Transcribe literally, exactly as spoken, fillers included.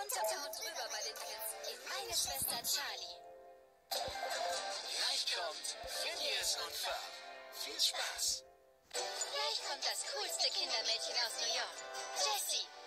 Runter und drüber bei den Prinzen geht meine Schwester Charlie. Gleich kommt Phineas und Ferb. Viel Spaß. Gleich kommt das coolste Kindermädchen aus New York, Jessie.